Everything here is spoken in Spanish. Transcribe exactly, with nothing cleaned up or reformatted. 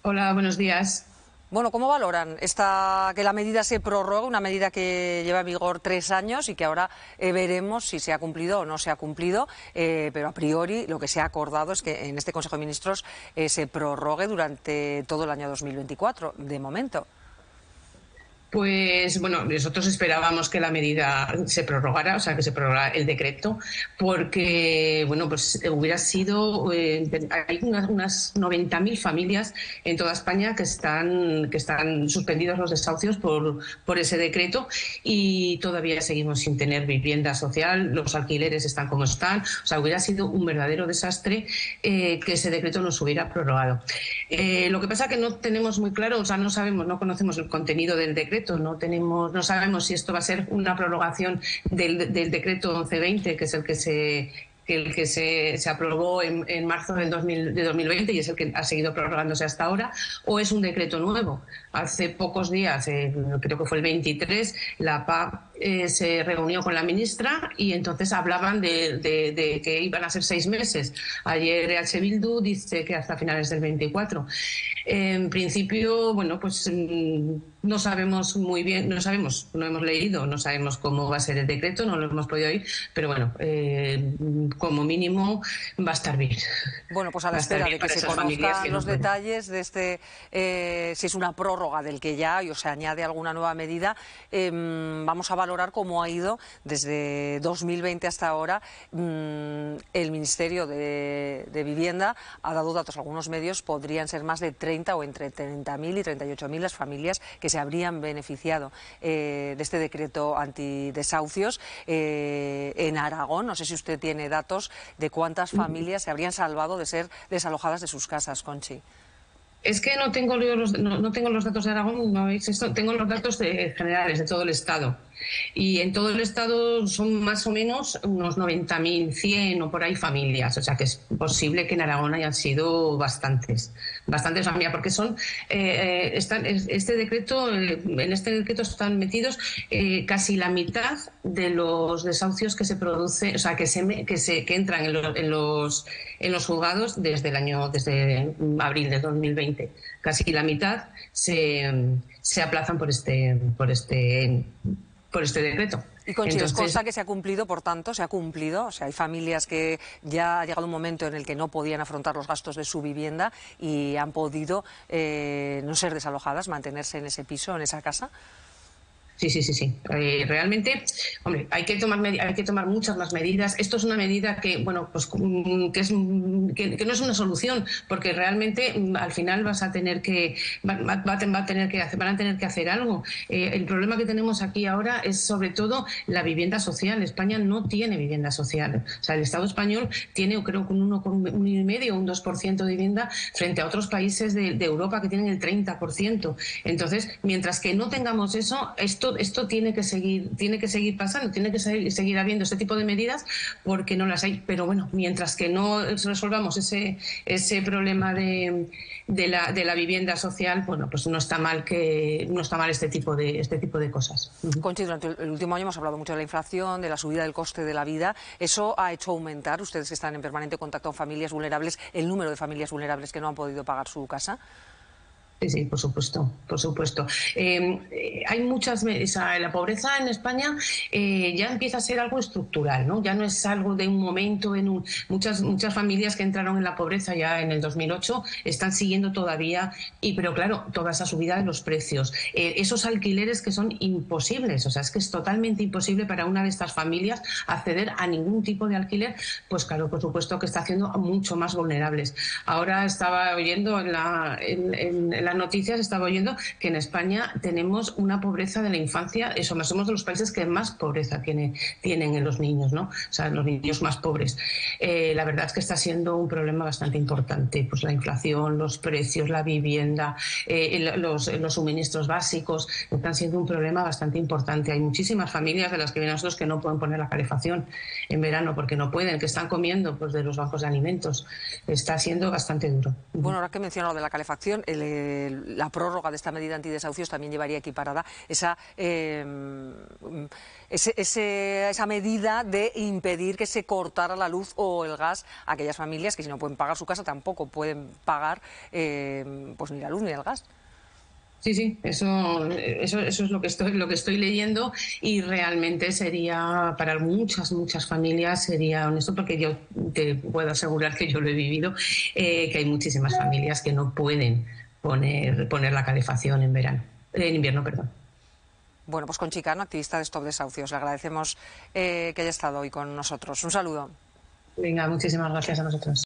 Hola, buenos días. Bueno, ¿cómo valoran esta, que la medida se prorrogue, una medida que lleva en vigor tres años y que ahora eh, veremos si se ha cumplido o no se ha cumplido? Eh, pero a priori lo que se ha acordado es que en este Consejo de Ministros eh, se prorrogue durante todo el año dos mil veinticuatro, de momento. Pues bueno, nosotros esperábamos que la medida se prorrogara, o sea, que se prorrogara el decreto, porque bueno, pues hubiera sido, eh, hay unas, unas noventa mil familias en toda España que están que están suspendidos los desahucios por por ese decreto y todavía seguimos sin tener vivienda social, los alquileres están como están, o sea, hubiera sido un verdadero desastre eh, que ese decreto nos hubiera prorrogado. Eh, lo que pasa es que no tenemos muy claro, o sea, no sabemos, no conocemos el contenido del decreto. No tenemos, no sabemos si esto va a ser una prolongación del, del decreto once veinte, que es el que se que el que se, se aprobó en, en marzo del dos mil, de dos mil veinte y es el que ha seguido prorrogándose hasta ahora, o es un decreto nuevo. Hace pocos días, eh, creo que fue el veintitrés, la P A eh, se reunió con la ministra y entonces hablaban de, de, de que iban a ser seis meses. Ayer E H Bildu dice que hasta finales del veinticuatro. En principio, bueno, pues no sabemos muy bien, no sabemos, no hemos leído, no sabemos cómo va a ser el decreto, no lo hemos podido oír, pero bueno, eh, como mínimo va a estar bien. Bueno, pues a la espera de que se conozcan los detalles de este, eh, si es una prórroga del que ya hay o se añade alguna nueva medida, eh, vamos a valorar cómo ha ido desde dos mil veinte hasta ahora. Mm, el Ministerio de, de Vivienda ha dado datos a algunos medios, podrían ser más de treinta o entre treinta mil y treinta y ocho mil las familias que se habrían beneficiado eh, de este decreto antidesahucios. Eh, en Aragón, no sé si usted tiene datos de cuántas familias se habrían salvado de ser desalojadas de sus casas, Conchi. Es que no tengo los, no, no tengo los datos de Aragón, no veis esto, tengo los datos de, generales de todo el Estado. Y en todo el Estado son más o menos unos noventa mil, cien o por ahí familias. O sea que es posible que en Aragón hayan sido bastantes, bastantes familias, porque son, eh, están, este decreto, en este decreto están metidos eh, casi la mitad de los desahucios que se producen, o sea, que se, que se que entran en los, en los, en los juzgados desde el año, desde abril de dos mil veinte. Casi la mitad se, se aplazan por este, por este por este decreto. Y Conchi, ¿os consta que se ha cumplido, por tanto, se ha cumplido? O sea, hay familias que ya ha llegado un momento en el que no podían afrontar los gastos de su vivienda y han podido eh, no ser desalojadas, mantenerse en ese piso, en esa casa. Sí, sí, sí, sí. Eh, realmente, hombre, hay que tomar hay que tomar muchas más medidas. Esto es una medida que, bueno, pues que es que, que no es una solución, porque realmente al final vas a tener que va, va, va a tener que hacer, van a tener que hacer algo. Eh, el problema que tenemos aquí ahora es sobre todo la vivienda social. España no tiene vivienda social. O sea, el Estado español tiene, creo que un uno coma cinco o un dos por ciento de vivienda frente a otros países de, de Europa que tienen el treinta por ciento. Entonces, mientras que no tengamos eso, esto Esto, esto tiene que seguir, tiene que seguir pasando, tiene que seguir, seguir habiendo este tipo de medidas porque no las hay. Pero bueno, mientras que no resolvamos ese, ese problema de, de, la, de la vivienda social, bueno, pues no está mal que no está mal este tipo de este tipo de cosas. Conchi, durante el último año hemos hablado mucho de la inflación, de la subida del coste de la vida. ¿Eso ha hecho aumentar, ustedes que están en permanente contacto con familias vulnerables, el número de familias vulnerables que no han podido pagar su casa? Sí, sí, por supuesto, por supuesto. Eh, hay muchas, o sea, la pobreza en España eh, ya empieza a ser algo estructural, ¿no? Ya no es algo de un momento, en un, muchas muchas familias que entraron en la pobreza ya en el dos mil ocho están siguiendo todavía, y pero claro, toda esa subida de los precios, eh, esos alquileres que son imposibles, o sea, es que es totalmente imposible para una de estas familias acceder a ningún tipo de alquiler, pues claro, por supuesto que está haciendo mucho más vulnerables. Ahora estaba oyendo en la, en, en, en la noticias estaba oyendo que en España tenemos una pobreza de la infancia, eso, somos de los países que más pobreza tiene, tienen en los niños, ¿no? O sea, los niños más pobres. Eh, la verdad es que está siendo un problema bastante importante, pues la inflación, los precios, la vivienda, eh, los, los suministros básicos, están siendo un problema bastante importante. Hay muchísimas familias de las que vienen nosotros que no pueden poner la calefacción en verano porque no pueden, que están comiendo pues de los bancos de alimentos. Está siendo bastante duro. Bueno, ahora que menciono lo de la calefacción, el, eh, la prórroga de esta medida antidesahucios también llevaría equiparada esa, eh, ese, ese, esa medida de impedir que se cortara la luz o el gas a aquellas familias que, si no pueden pagar su casa, tampoco pueden pagar eh, pues ni la luz ni el gas. Sí, sí, eso, eso, eso es lo que estoy, lo que estoy leyendo, y realmente sería, para muchas, muchas familias, sería honesto, porque yo te puedo asegurar que yo lo he vivido, eh, que hay muchísimas familias que no pueden poner, poner la calefacción en verano, en invierno, perdón. Bueno, pues Conchi Cano, activista de Stop Desahucios, le agradecemos eh, que haya estado hoy con nosotros. Un saludo. Venga, muchísimas gracias a nosotros.